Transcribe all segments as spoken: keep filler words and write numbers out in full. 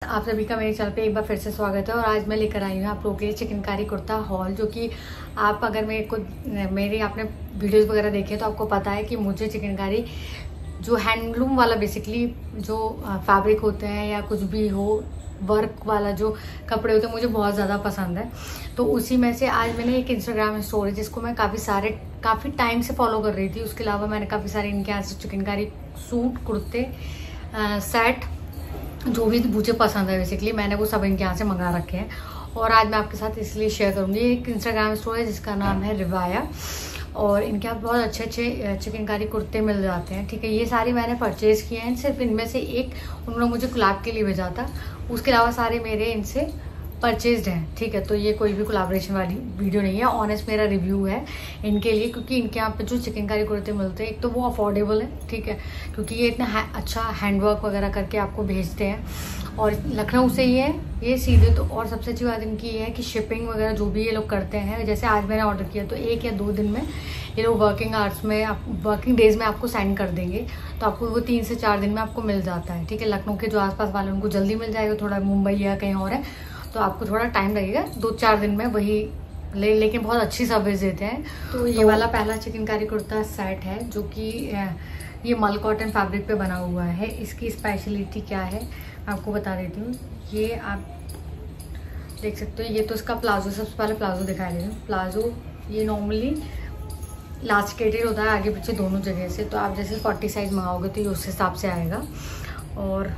आप सभी का मेरे चैनल पे एक बार फिर से स्वागत है। और आज मैं लेकर आई हूँ आप लोगों के लिए चिकनकारी कुर्ता हॉल, जो कि आप अगर मेरे को मेरी आपने वीडियोस वगैरह देखे तो आपको पता है कि मुझे चिकनकारी जो हैंडलूम वाला बेसिकली जो फैब्रिक होते हैं या कुछ भी हो वर्क वाला जो कपड़े होते हैं मुझे बहुत ज़्यादा पसंद है। तो उसी में से आज मैंने एक इंस्टाग्राम स्टोरी जिसको मैं काफ़ी सारे काफ़ी टाइम से फॉलो कर रही थी, उसके अलावा मैंने काफ़ी सारे इनके यहाँ से चिकनकारी सूट कुर्ते सेट जो भी मुझे पसंद है बेसिकली मैंने वो सब इनके यहाँ से मंगा रखे हैं। और आज मैं आपके साथ इसलिए शेयर करूँगी एक इंस्टाग्राम स्टोरी जिसका नाम है रिवाया, और इनके यहाँ बहुत अच्छे अच्छे चिकनकारी कुर्ते मिल जाते हैं। ठीक है, ये सारी मैंने परचेज़ किए हैं, सिर्फ इनमें से एक उन्होंने मुझे कोलैब के लिए भेजा था, उसके अलावा सारे मेरे इनसे परचेज्ड हैं। ठीक है, तो ये कोई भी कोलैबोरेशन वाली वीडियो नहीं है, ऑनेस्ट मेरा रिव्यू है इनके लिए, क्योंकि इनके यहाँ पे जो चिकनकारी कुर्ते मिलते हैं एक तो वो अफोर्डेबल है, ठीक है, क्योंकि ये इतना अच्छा हैंडवर्क वगैरह करके आपको भेजते हैं और लखनऊ से ही है ये सीधे। तो और सबसे अच्छी बात इनकी ये है कि शिपिंग वगैरह जो भी ये लोग करते हैं, जैसे आज मैंने ऑर्डर किया तो एक या दो दिन में ये लोग वर्किंग आवर्स में आप वर्किंग डेज में आपको सेंड कर देंगे, तो आपको वो तीन से चार दिन में आपको मिल जाता है। ठीक है, लखनऊ के जो आसपास वाले उनको जल्दी मिल जाएगा, थोड़ा मुंबई या कहीं और है तो आपको थोड़ा टाइम लगेगा, दो चार दिन में वही ले लेकिन बहुत अच्छी सर्विस देते हैं। तो ये वाला पहला चिकनकारी कुर्ता सेट है जो कि ये मल कॉटन फैब्रिक पे बना हुआ है। इसकी स्पेशलिटी क्या है आपको बता देती हूँ, ये आप देख सकते हो। ये तो इसका प्लाजो, सबसे पहले प्लाजो दिखा देती हूँ। प्लाजो ये नॉर्मली इलास्टिकेटेड होता है आगे पीछे दोनों जगह से, तो आप जैसे फोर्टी साइज मंगाओगे तो ये उस हिसाब से आएगा। और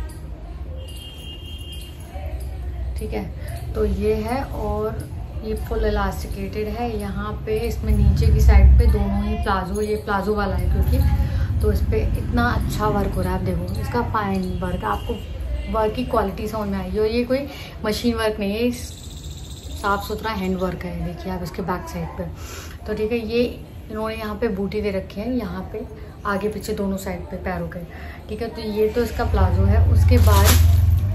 ठीक है, तो ये है और ये फुल इलास्टिकेटेड है। यहाँ पे इसमें नीचे की साइड पे दोनों ही प्लाजो, ये प्लाजो वाला है क्योंकि, तो इस पर इतना अच्छा वर्क हो रहा है। आप देखो इसका फाइन वर्क, आपको वर्क की क्वालिटी समझ में आएगी। और ये कोई मशीन वर्क नहीं है, साफ सुथरा हैंड वर्क है। देखिए आप इसके बैक साइड पे, तो ठीक है, ये इन्होंने यहाँ पे बूटी दे रखे हैं, यहाँ पे आगे पीछे दोनों साइड पे पैरों के। ठीक है, तो ये तो इसका प्लाजो है। उसके बाद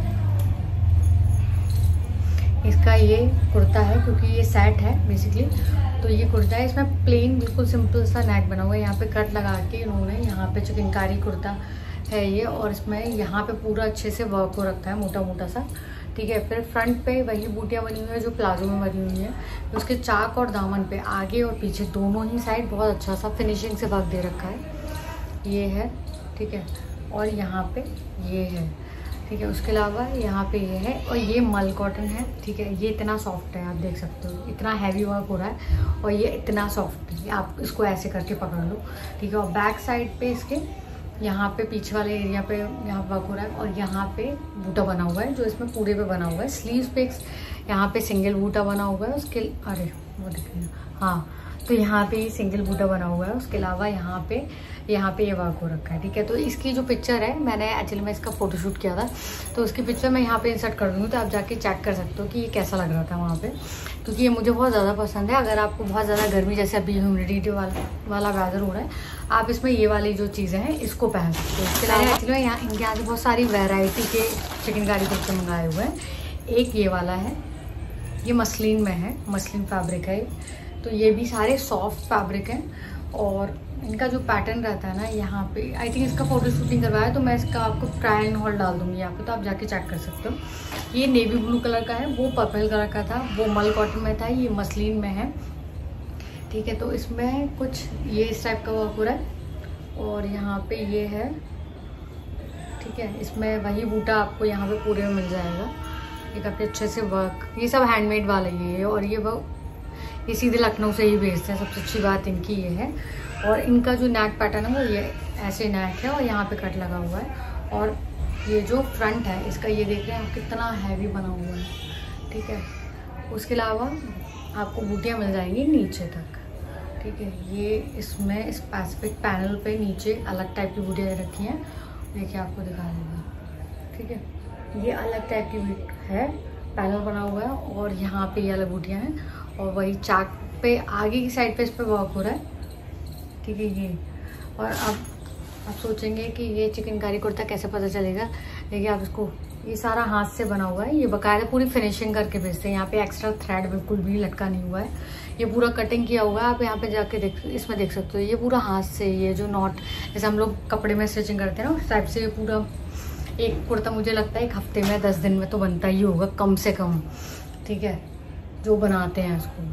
इसका ये कुर्ता है, क्योंकि ये सेट है बेसिकली, तो ये कुर्ता है। इसमें प्लेन बिल्कुल सिंपल सा नेक बना हुआ है, यहाँ पे कट लगा के इन्होंने यहाँ पे चिकनकारी कुर्ता है ये, और इसमें यहाँ पे पूरा अच्छे से वर्क हो रखा है मोटा मोटा सा। ठीक है, फिर फ्रंट पे वही बूटियाँ बनी हुई है जो प्लाजो में बनी हुई है। उसके चाक और दामन पे आगे और पीछे दोनों ही साइड बहुत अच्छा सा फिनिशिंग से वर्क दे रखा है, ये है। ठीक है, और यहाँ पे ये है। ठीक है, उसके अलावा यहाँ पे ये है, और ये मल कॉटन है। ठीक है, ये इतना सॉफ्ट है, आप देख सकते हो इतना हैवी वर्क हो रहा है, और ये इतना सॉफ्ट है, आप इसको ऐसे करके पकड़ लो। ठीक है, और बैक साइड पे इसके यहाँ पे पीछे वाले एरिया पे यहाँ वर्क हो रहा है, और यहाँ पे बूटा बना हुआ है जो इसमें पूरे पे बना हुआ है। स्लीव्स पे यहाँ पे सिंगल बूटा बना हुआ है, उसके अरे वो देखिए, हाँ, तो यहाँ पे सिंगल बूटा बना हुआ है। उसके अलावा यहाँ पे यहाँ पे ये वर्क हो रखा है। ठीक है, तो इसकी जो पिक्चर है, मैंने एक्चुअली में इसका फोटोशूट किया था, तो उसकी पिक्चर मैं यहाँ पे इंसर्ट कर दूँगी, तो आप जाके चेक कर सकते हो कि ये कैसा लग रहा था वहाँ पे, क्योंकि ये मुझे बहुत ज़्यादा पसंद है। अगर आपको बहुत ज़्यादा गर्मी जैसे अभी ह्यूमिडिटी वाला वाला वेदर हो रहा है, आप इसमें ये वाली जो चीज़ें हैं इसको पहन सकते हो। इसके अलावा एक्चुअली यहाँ इनके यहाँ से बहुत सारी वेराइटी के चिकनकारी कुर्ते मंगाए हुए हैं। एक ये वाला है, ये मसलिन में है, मसलिन फैब्रिक है, तो ये भी सारे सॉफ्ट फैब्रिक हैं। और इनका जो पैटर्न रहता है ना, यहाँ पे आई थिंक इसका फोटो शूटिंग करवाया, तो मैं इसका आपको ट्रायल एंड हॉल डाल दूँगी यहाँ पे, तो आप जाके चेक कर सकते हो। ये नेवी ब्लू कलर का है, वो पर्पल कलर का था, वो मल कॉटन में था, ये मसलिन में है। ठीक है, तो इसमें कुछ ये इस टाइप का वर्क हो रहा है, और यहाँ पे ये है। ठीक है, इसमें वही बूटा आपको यहाँ पे पूरे में मिल जाएगा, ये काफ़ी अच्छे से वर्क, ये सब हैंडमेड वाला ये है, और ये वो ये सीधे लखनऊ से ही भेजते हैं। सबसे अच्छी बात इनकी ये है। और इनका जो नेक पैटर्न है वो ये ऐसे नेक है, और यहाँ पे कट लगा हुआ है। और ये जो फ्रंट है इसका, ये देख रहे हैं कितना हैवी बना हुआ है। ठीक है, उसके अलावा आपको बूटियाँ मिल जाएंगी नीचे तक। ठीक है, ये इसमें स्पेसिफिक पैनल पे नीचे अलग टाइप की बूटियाँ रखी हैं, देखिए आपको दिखा देंगे। ठीक है, ये अलग टाइप की है, पैनल बना हुआ है, और यहाँ पे ये अलग बूटियाँ हैं, और वही चाक पे आगे की साइड पे इस पे वर्क हो रहा है। ठीक है, ये और अब आप सोचेंगे कि ये चिकनकारी कुर्ता कैसे पता चलेगा, देखिए आप इसको, ये सारा हाथ से बना हुआ है, ये बाकायदा पूरी फिनिशिंग करके भेजते हैं। यहाँ पे एक्स्ट्रा थ्रेड बिल्कुल भी लटका नहीं हुआ है, ये पूरा कटिंग किया हुआ है। आप यहाँ पे जाके देख इसमें देख सकते हो, ये पूरा हाथ से, ये जो नॉट जैसे हम लोग कपड़े में स्टिचिंग करते हैं ना उस टाइप से ये पूरा एक कुर्ता मुझे लगता है एक हफ्ते में दस दिन में तो बनता ही होगा कम से कम, ठीक है, जो बनाते हैं उसको।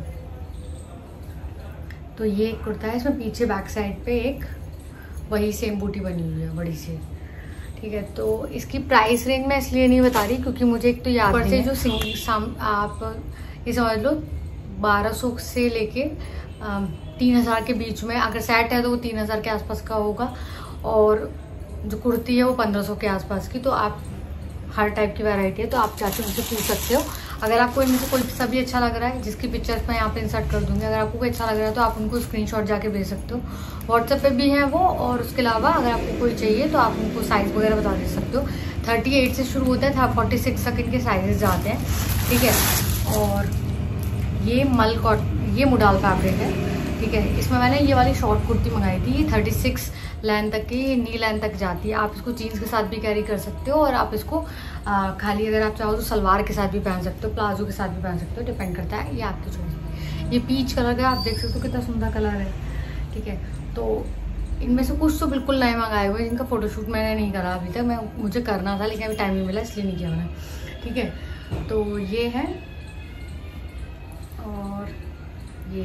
तो ये एक कुर्ता है, इसमें पीछे बैक साइड पे एक वही सेम बूटी बनी हुई है बड़ी सी, ठीक है। तो इसकी प्राइस रेंज मैं इसलिए नहीं बता रही क्योंकि मुझे एक तो याद नहीं है। जो सिंगल साम आप ये समझ लो बारह सौ से लेके तीन हज़ार के बीच में, अगर सेट है तो वो तीन हज़ार के आसपास का होगा, और जो कुर्ती है वो पंद्रह सौ के आसपास की। तो आप हर टाइप की वैरायटी है, तो आप जाके उनसे पूछ सकते हो। अगर आपको इनमें से कोई सा भी अच्छा लग रहा है, जिसकी पिक्चर्स मैं यहाँ पे इंसर्ट कर दूंगी, अगर आपको कोई अच्छा लग रहा है तो आप उनको स्क्रीनशॉट जाके भेज सकते हो। व्हाट्सएप पे भी है वो, और उसके अलावा अगर आपको कोई चाहिए तो आप उनको साइज़ वगैरह बता दे सकते हो। थर्टी एट से शुरू होता है, फोर्टी सिक्स तक इनके साइजेस जाते हैं, ठीक है। और ये मल कॉट ये मुडाल फैब्रिक है, ठीक है। इसमें मैंने ये वाली शॉर्ट कुर्ती मंगाई थी, ये थर्टी सिक्स लेंथ तक की, नी लेंथ तक जाती है। आप इसको जीन्स के साथ भी कैरी कर सकते हो, और आप इसको आ, खाली अगर आप चाहो तो सलवार के साथ भी पहन सकते हो, प्लाजो के साथ भी पहन सकते हो, डिपेंड करता है, ये आपकी चॉइस। ये पीच कलर का आप देख सकते हो कितना सुंदर कलर है, ठीक है। तो इनमें से कुछ तो बिल्कुल नए मंगाए हुए, जिनका फोटोशूट मैंने नहीं करा अभी तक, मैं मुझे करना था लेकिन अभी टाइम नहीं मिला इसलिए नहीं किया मैंने, ठीक है। तो ये है, और ये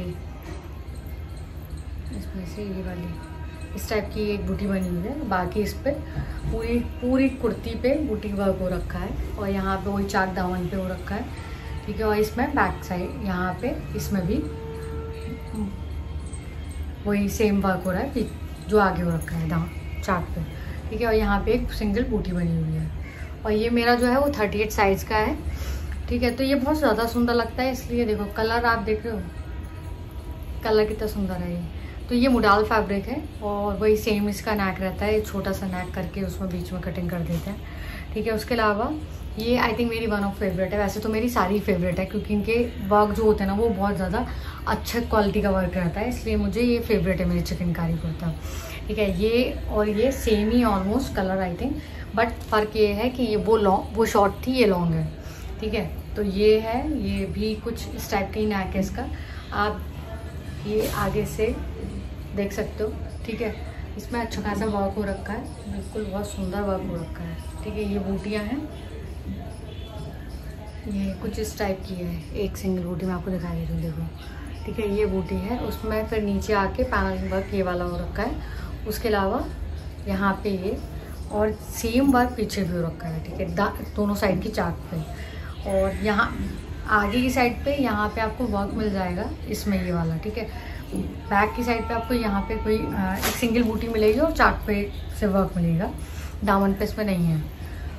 इसमें से ये वाली इस टाइप की एक बूटी बनी हुई है। बाकी इस पे पूरी पूरी कुर्ती पे बूटी वर्क हो रखा है, और यहाँ पे वही चाक दामन पे हो रखा है, ठीक है। और इसमें बैक साइड यहाँ पे इसमें भी वही सेम वर्क हो रहा है जो आगे हो रखा है दाम चाक पे, ठीक है। और यहाँ पे एक सिंगल बूटी बनी हुई है, और ये मेरा जो है वो थर्टी एट साइज़ का है, ठीक है। तो ये बहुत ज़्यादा सुंदर लगता है, इसलिए देखो कलर आप देख रहे हो, कलर कितना सुंदर है ये। तो ये मुडाल फैब्रिक है, और वही सेम इसका नैक रहता है, छोटा सा नैक करके उसमें बीच में कटिंग कर देते हैं, ठीक है। उसके अलावा ये आई थिंक मेरी वन ऑफ फेवरेट है, वैसे तो मेरी सारी फेवरेट है क्योंकि इनके वर्क जो होते हैं ना वो बहुत ज़्यादा अच्छा क्वालिटी का वर्क रहता है, इसलिए मुझे ये फेवरेट है मेरी चिकनकारी कुर्ता, ठीक है। ये और ये सेम ही almost colour I think, but फ़र्क ये है कि ये वो लॉन्ग वो शॉर्ट थी, ये लॉन्ग है, ठीक है। तो ये है, ये भी कुछ इस टाइप का ही नैक है इसका, आप ये आगे से देख सकते हो, ठीक है। इसमें अच्छा खासा वर्क हो रखा है, बिल्कुल बहुत सुंदर वर्क हो रखा है, ठीक है। ये बूटियाँ हैं, ये कुछ इस टाइप की है, एक सिंगल बूटी मैं आपको दिखा देती हूँ, देखो, ठीक है। ये बूटी है, उसमें फिर नीचे आके पैनलिंग वर्क ये वाला हो रखा है। उसके अलावा यहाँ पे ये और सेम वर्क पीछे भी हो रखा है, ठीक है, दोनों साइड की चाक पे। और यहाँ आगे की साइड पे यहाँ पे आपको वर्क मिल जाएगा इसमें ये वाला, ठीक है। बैक की साइड पे आपको यहाँ पे कोई एक सिंगल बूटी मिलेगी और चाक पे से वर्क मिलेगा, दामन पे इसमें नहीं है।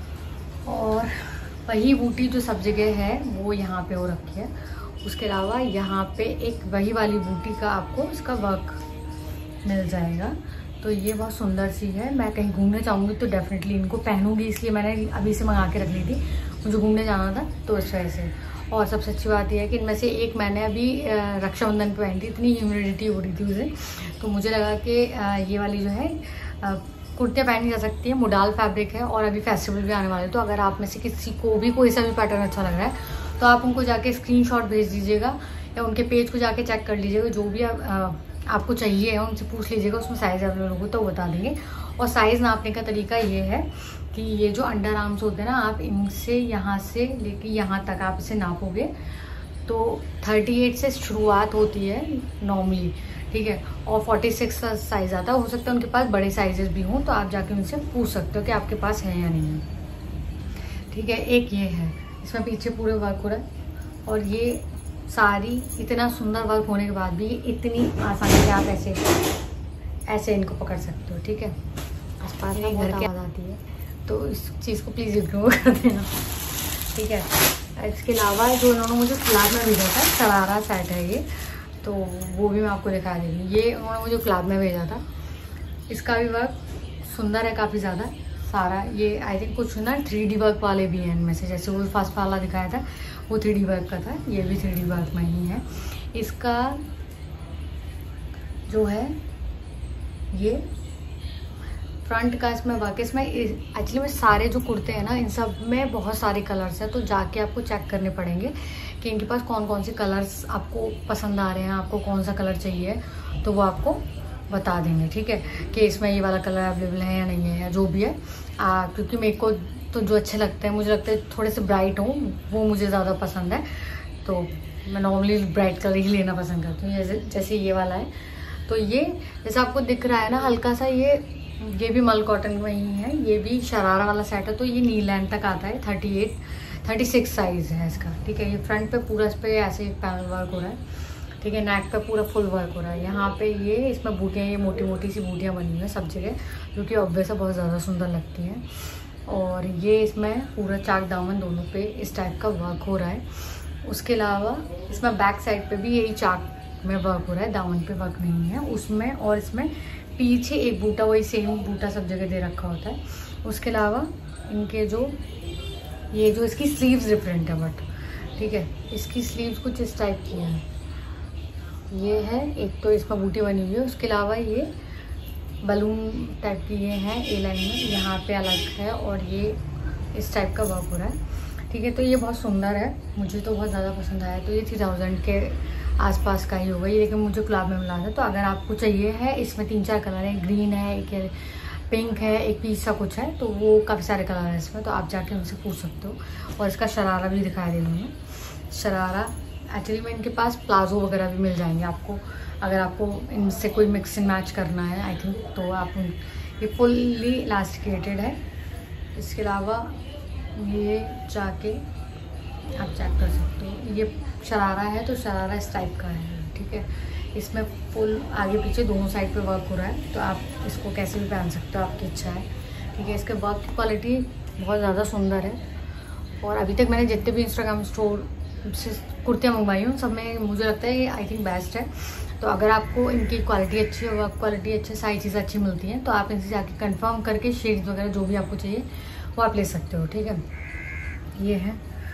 और वही बूटी जो सब जगह है वो यहाँ पे हो रखी है। उसके अलावा यहाँ पे एक वही वाली बूटी का आपको इसका वर्क मिल जाएगा। तो ये बहुत सुंदर सी है, मैं कहीं घूमने जाऊँगी तो डेफिनेटली इनको पहनूंगी, इसलिए मैंने अभी से मंगा के रख ली थी, मुझे घूमने जाना था तो इस वजह से। और सबसे अच्छी बात यह है कि इनमें से एक मैंने अभी रक्षाबंधन पे पहनी थी, इतनी ह्यूमिडिटी हो रही थी उसे, तो मुझे लगा कि ये वाली जो है कुर्तियाँ पहनी जा सकती है, मुडाल फैब्रिक है, और अभी फेस्टिवल भी आने वाले, तो अगर आप में से किसी को भी कोई सा भी पैटर्न अच्छा लग रहा है तो आप उनको जाके स्क्रीनशॉट भेज दीजिएगा, या उनके पेज को जाके चेक कर लीजिएगा, जो भी आप, आपको चाहिए है उनसे पूछ लीजिएगा, उसमें साइज़ अवेलेबल होगा तो बता देंगे। और साइज़ नापने का तरीका ये है कि ये जो अंडर आर्म्स होते हैं ना, आप इनसे यहाँ से लेके यहाँ तक आप इसे नापोगे तो अड़तीस से शुरुआत होती है नॉर्मली, ठीक है, और छियालीस का साइज़ आता है। हो सकता है उनके पास बड़े साइजेस भी हों, तो आप जाके उनसे पूछ सकते हो कि आपके पास है या नहीं है, ठीक है। एक ये है, इसमें पीछे पूरे वर्क हो रहा है, और ये सारी इतना सुंदर वर्क होने के बाद भी इतनी आसानी से आप ऐसे ऐसे इनको पकड़ सकते हो, ठीक है। आसपास में घर की आवाज़ आती है तो इस चीज़ को प्लीज़ इग्नोर कर देना, ठीक है। इसके अलावा जो उन्होंने मुझे फ्लैग में भेजा था, शरारा सेट है ये, तो वो भी मैं आपको दिखा देंगी। ये उन्होंने मुझे फ्लैग में भेजा था, इसका भी वर्क सुंदर है काफ़ी ज़्यादा सारा। ये आई थिंक कुछ ना थ्री डी वर्क वाले भी हैं इनमें से, जैसे वो फर्स्ट वाला दिखाया था वो थ्री डी वर्क का था, ये भी थ्री डी वर्क में ही है। इसका जो है ये फ्रंट का इसमें वर्क, इसमें एक्चुअली में सारे जो कुर्ते हैं ना इन सब में बहुत सारे कलर्स हैं, तो जाके आपको चेक करने पड़ेंगे कि इनके पास कौन कौन से कलर्स आपको पसंद आ रहे हैं, आपको कौन सा कलर चाहिए, तो वो आपको बता देंगे, ठीक है, कि इसमें ये वाला कलर अवेलेबल है या नहीं है, या जो भी है। आ, क्योंकि मेरे को तो जो अच्छे लगते हैं, मुझे लगता है थोड़े से ब्राइट हों, वो मुझे ज़्यादा पसंद है। तो मैं नॉर्मली ब्राइट कलर ही लेना पसंद करती हूँ, जैसे जैसे ये वाला है। तो ये जैसे आपको दिख रहा है ना हल्का सा, ये ये भी मल कॉटन में ही है, ये भी शरारा वाला सेट है। तो ये नी लेंथ तक आता है, thirty eight thirty six size है इसका, ठीक है। ये फ्रंट पे पूरा इस पर ऐसे पैनल वर्क हो रहा है, ठीक है। नेक पे पूरा फुल वर्क हो रहा है। यहाँ पे ये इसमें बूटियाँ, ये मोटी मोटी सी बूटियाँ बनी हुई हैं सब जगह, जो कि ऑब्वियस बहुत ज़्यादा सुंदर लगती हैं। और ये इसमें पूरा चाक दामन दोनों पे इस टाइप का वर्क हो रहा है। उसके अलावा इसमें बैक साइड पे भी यही चाक में वर्क हो रहा है, दामन पे वर्क नहीं है उसमें। और इसमें पीछे एक बूटा, वही सेम बूटा सब जगह दे रखा होता है। उसके अलावा इनके जो ये जो इसकी स्लीव्स डिफरेंट है, बट ठीक है, इसकी स्लीव्स कुछ इस टाइप की है। ये है एक तो इसमें बूटी बनी हुई है। उसके अलावा ये बलून टाइप की ये है ए लाइन में, यहाँ पे अलग है, और ये इस टाइप का वर्क हो रहा है, ठीक है। तो ये बहुत सुंदर है, मुझे तो बहुत ज़्यादा पसंद आया। तो ये थ्री थाउजेंड के आसपास का ही होगा ये, लेकिन मुझे गुलाब में मिला था। तो अगर आपको चाहिए है, इसमें तीन चार कलर है, ग्रीन है, एक पिंक है, एक पीच सा कुछ है, तो वो काफ़ी सारे कलर हैं इसमें, तो आप जाके उनसे पूछ सकते हो। और इसका शरारा भी दिखाई दे दूँगी। शरारा एक्चुअली में इनके पास प्लाजो वगैरह भी मिल जाएंगे आपको, अगर आपको इनसे कोई मिक्स एंड मैच करना है आई थिंक, तो आप ये फुल्ली इलास्टिकेटेड है। इसके अलावा ये जाके आप चेक कर सकते हो, ये शरारा है, तो शरारा इस टाइप का है, ठीक है। इसमें फुल आगे पीछे दोनों साइड पे वर्क हो रहा है, तो आप इसको कैसे भी पहन सकते हो, आपकी इच्छा है, ठीक है। इसके वर्क की क्वालिटी बहुत ज़्यादा सुंदर है। और अभी तक मैंने जितने भी इंस्टाग्राम स्टोर से कुर्तियाँ मंगवाई हूँ, सब में मुझे लगता है ये आई थिंक बेस्ट है। तो अगर आपको इनकी क्वालिटी अच्छी है, वर्क क्वालिटी अच्छी, सारी चीज़ें अच्छी मिलती हैं, तो आप इनसे जाके कंफर्म करके शेड्स वगैरह जो भी आपको चाहिए वो आप ले सकते हो, ठीक है। ये है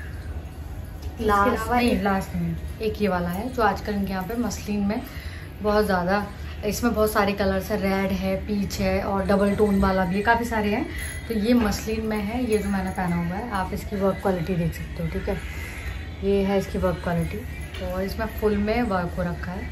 लास्ट नहीं लास्ट नहीं एक ये वाला है, जो आजकल इनके यहाँ पे मसलिन में बहुत ज़्यादा, इसमें बहुत सारे कलर्स है, रेड है, पीच है, और डबल टोन वाला भी काफ़ी सारे हैं। तो ये मसलिन में है, ये जो मैंने पहना हुआ है, आप इसकी वर्क क्वालिटी देख सकते हो, ठीक है। ये है इसकी वर्क क्वालिटी, और इसमें फुल में वर्क हो रखा है।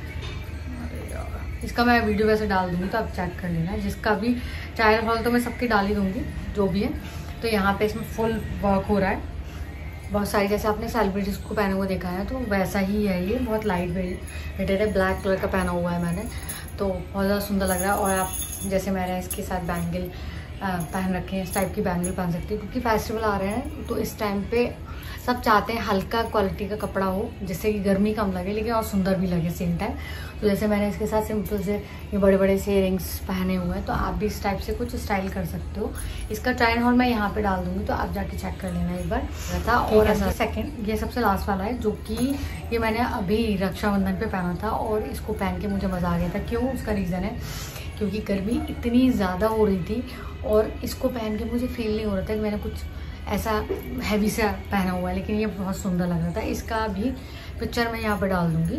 इसका मैं वीडियो वैसे डाल दूँगी, तो आप चेक कर लेना, जिसका भी ट्रायल हॉल तो मैं सबकी डाल ही दूँगी जो भी है। तो यहाँ पे इसमें फुल वर्क हो रहा है, बहुत सारी, जैसे आपने सेलिब्रिटीज को पहने हुए देखा है, तो वैसा ही है ये, बहुत लाइट वेटेड है। ब्लैक कलर का पहना हुआ है मैंने, तो बहुत ज़्यादा सुंदर लग रहा है। और आप जैसे मैंने इसके साथ बैंगल पहन रखे हैं, इस टाइप की बैंगल पहन सकती है, क्योंकि फेस्टिवल आ रहे हैं, तो इस टाइम पे सब चाहते हैं हल्का क्वालिटी का कपड़ा हो, जिससे कि गर्मी कम लगे लेकिन और सुंदर भी लगे सेम टाइम। तो जैसे मैंने इसके साथ सिंपल से ये बड़े बड़े से इयरिंग्स पहने हुए हैं, तो आप भी इस टाइप से कुछ स्टाइल कर सकते हो। इसका ट्रायल हॉल मैं यहाँ पे डाल दूँगी, तो आप जाके चेक कर लेना एक बार था। और ऐसा सेकंड, ये सबसे लास्ट वाला है, जो कि ये मैंने अभी रक्षाबंधन पे पहना था, और इसको पहन के मुझे मज़ा आ गया था। क्यों? उसका रीज़न है क्योंकि गर्मी इतनी ज़्यादा हो रही थी, और इसको पहन के मुझे फील नहीं हो रहा था कि मैंने कुछ ऐसा हैवी सा पहना हुआ है, लेकिन ये बहुत सुंदर लग रहा था। इसका भी पिक्चर मैं यहाँ पर डाल दूँगी,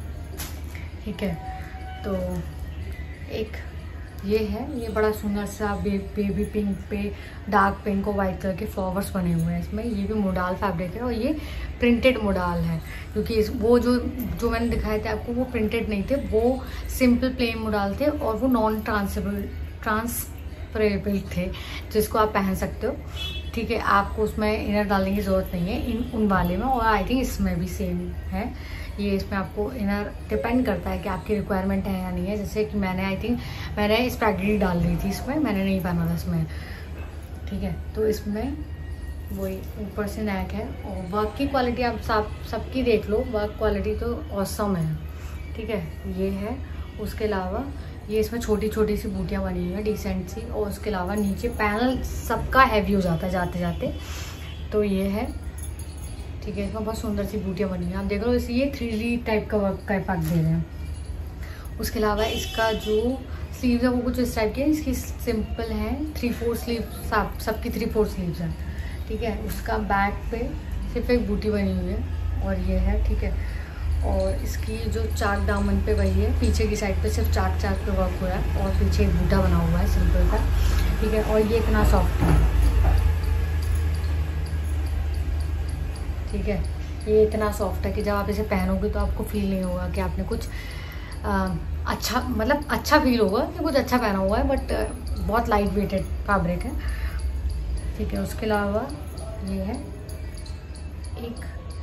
ठीक है। तो एक ये है, ये बड़ा सुंदर सा बे, बेबी पिंक पे डार्क पिंक और वाइट कलर के फ्लावर्स बने हुए हैं इसमें। ये भी मोडाल फैब्रिक है, और ये प्रिंटेड मोडाल है, क्योंकि इस वो जो जो मैंने दिखाए थे आपको, वो प्रिंटेड नहीं थे, वो सिंपल प्लेन मोडाल थे, और वो नॉन ट्रांसफरेबल ट्रांसफरेबल थे, जिसको आप पहन सकते हो, ठीक है। आपको उसमें इनर डालने की ज़रूरत नहीं है इन उन वाले में, और आई थिंक इसमें भी सेम है। ये इसमें आपको इनर डिपेंड करता है कि आपकी रिक्वायरमेंट है या नहीं है। जैसे कि मैंने आई थिंक मैंने स्पैगेटी डाल दी थी इसमें, मैंने नहीं पहना था इसमें, ठीक है। तो इसमें वही ऊपर से नेक है, और वर्क की क्वालिटी आप सब सबकी देख लो, वर्क क्वालिटी तो ऑसम है, ठीक है। ये है, उसके अलावा ये इसमें छोटी छोटी सी बूटियाँ बनी हुई हैं डिसेंट सी, और उसके अलावा नीचे पैनल सबका हैवी हो जाता है जाते जाते। तो ये है, ठीक है। इसमें बहुत सुंदर सी बूटियाँ बनी हैं, आप देख लो। इस ये थ्री डी टाइप का वर्क का इफेक्ट दे रहे हैं। उसके अलावा इसका जो स्लीव्स है वो कुछ इस टाइप की है, इसकी सिंपल है, थ्री फोर स्लीव, सब सबकी थ्री फोर स्लीव्स हैं, ठीक है। उसका बैक पे सिर्फ एक बूटी बनी हुई है, और ये है, ठीक है। और इसकी जो चाक दामन पे वही है, पीछे की साइड पे सिर्फ चाक चाक पे वर्क हो रहा है, और पीछे एक बूटा बना हुआ है सिंपल का, ठीक है। और ये इतना सॉफ्ट है, ठीक है। ये इतना सॉफ्ट है कि जब आप इसे पहनोगे तो आपको फील नहीं होगा कि आपने कुछ आ, अच्छा मतलब अच्छा फील होगा कि कुछ अच्छा पहना हुआ है, बट बहुत लाइट वेटेड फैब्रिक है, ठीक है। उसके अलावा ये है एक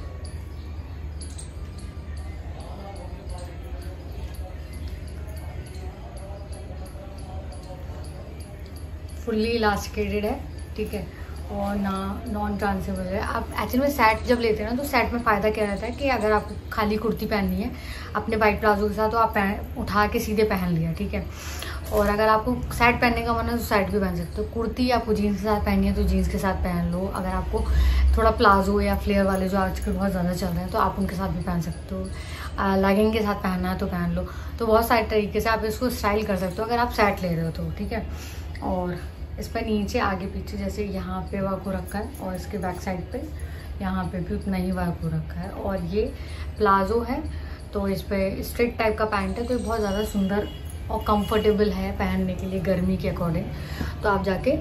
फुल्ली इलास्टिकेटेड है, ठीक है, और ना नॉन ट्रांसेबल है। आप एक्चुअली में सेट जब लेते हैं ना, तो सेट में फ़ायदा क्या रहता है कि अगर आपको खाली कुर्ती पहननी है अपने वाइट प्लाजो के साथ, तो आप पहन उठा के सीधे पहन लिया, ठीक है। और अगर आपको सेट पहनने का मन है तो सेट भी पहन सकते हो। कुर्ती आपको जीन्स के साथ पहननी है तो जीन्स के साथ पहन लो। अगर आपको थोड़ा प्लाजो या फ्लेयर वाले जो आजकल बहुत ज़्यादा चल रहे हैं तो आप उनके साथ भी पहन सकते हो। लेगिंग के साथ पहनना है तो पहन लो। तो बहुत सारे तरीके से आप इसको स्टाइल कर सकते हो अगर आप सेट ले रहे हो तो, ठीक है। और इस पर नीचे आगे पीछे जैसे यहाँ पे वर्क हो रखा है, और इसके बैक साइड पे यहाँ पे भी उतना ही वर्क हो रखा है। और ये प्लाजो है, तो इस पर स्ट्रेट टाइप का पैंट है, तो ये बहुत ज़्यादा सुंदर और कंफर्टेबल है पहनने के लिए गर्मी के अकॉर्डिंग। तो आप जाके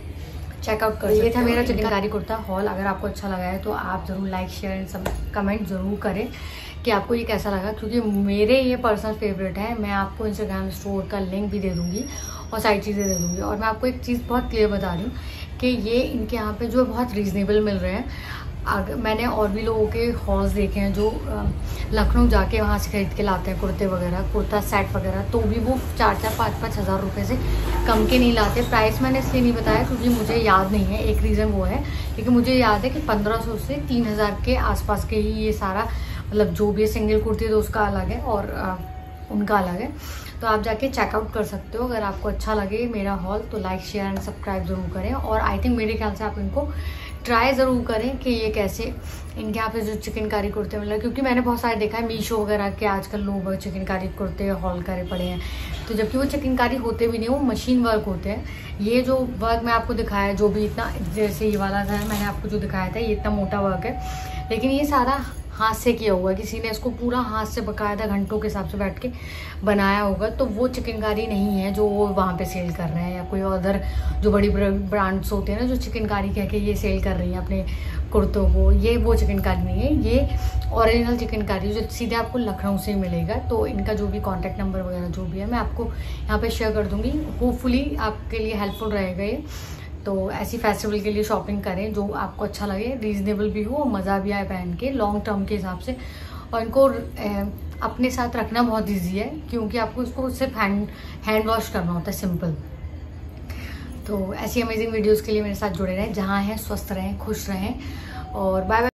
चेकआउट कर। ये था मेरा चिकनकारी कुर्ता हॉल। अगर आपको अच्छा लगा है तो आप ज़रूर लाइक शेयर एंड सब कमेंट ज़रूर करें कि आपको ये कैसा लगा, क्योंकि मेरे ये पर्सनल फेवरेट है। मैं आपको इंस्टाग्राम स्टोर का लिंक भी दे दूँगी और सारी चीज़ें दे दूँगी। और मैं आपको एक चीज़ बहुत क्लियर बता रही हूँ कि ये इनके यहाँ पे जो बहुत रीज़नेबल मिल रहे हैं। अगर मैंने और भी लोगों के हॉल्स देखे हैं जो लखनऊ जाके वहाँ से खरीद के लाते हैं कुर्ते वगैरह, कुर्ता सेट वगैरह, तो भी वो चार चार पाँच पाँच हज़ार रुपये से कम के नहीं लाते। प्राइस मैंने इसलिए नहीं बताया क्योंकि मुझे याद नहीं है। एक रीज़न वो है क्योंकि मुझे याद है कि पंद्रह सौ से तीन हज़ार के आसपास के ही ये सारा, मतलब जो भी सिंगल कुर्ती है तो उसका अलग है और आ, उनका अलग है। तो आप जाके चेकआउट कर सकते हो। अगर आपको अच्छा लगे मेरा हॉल तो लाइक शेयर एंड सब्सक्राइब ज़रूर करें। और आई थिंक मेरे ख्याल से आप इनको ट्राई ज़रूर करें कि ये कैसे इनके यहाँ पे जो चिकनकारी कुर्ते मिल रहे हैं, क्योंकि मैंने बहुत सारे देखा है मीशो वगैरह के आजकल लोग चिकनकारी कुर्ते हॉल करे पड़े हैं, तो जबकि वो चिकनकारी होते भी नहीं, वो मशीन वर्क होते हैं। ये जो वर्क मैं आपको दिखाया है, जो भी इतना, जैसे ये वाला था मैंने आपको जो दिखाया था, ये इतना मोटा वर्क है, लेकिन ये सारा हाथ से किया हुआ है। किसी ने इसको पूरा हाथ से बकायदा घंटों के हिसाब से बैठ के बनाया होगा। तो वो चिकनकारी नहीं है जो वो वहाँ पे सेल कर रहे हैं, या कोई अदर जो बड़ी ब्रांड्स होते हैं ना जो चिकनकारी कह के ये सेल कर रही हैं अपने कुर्तों को, ये वो चिकनकारी नहीं है। ये ओरिजिनल चिकनकारी जो सीधे आपको लखनऊ से मिलेगा। तो इनका जो भी कॉन्टैक्ट नंबर वगैरह जो भी है मैं आपको यहाँ पर शेयर कर दूँगी। होपफुली आपके लिए हेल्पफुल रहेगा ये। तो ऐसी फेस्टिवल के लिए शॉपिंग करें जो आपको अच्छा लगे, रीजनेबल भी हो और मज़ा भी आए पहन के लॉन्ग टर्म के हिसाब से। और इनको अपने साथ रखना बहुत इजी है क्योंकि आपको इसको सिर्फ हैंड हैंड वॉश करना होता है, सिंपल। तो ऐसी अमेजिंग वीडियोस के लिए मेरे साथ जुड़े रहें। जहाँ हैं स्वस्थ रहें, खुश रहें और बाय बाय।